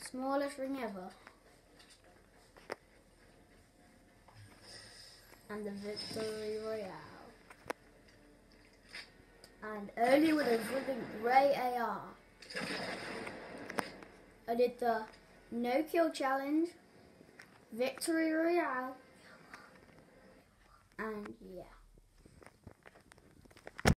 Smallest ring ever. And the Victory Royale. And early winners with the Grey AR. I did the No Kill Challenge, Victory Royale, and yeah.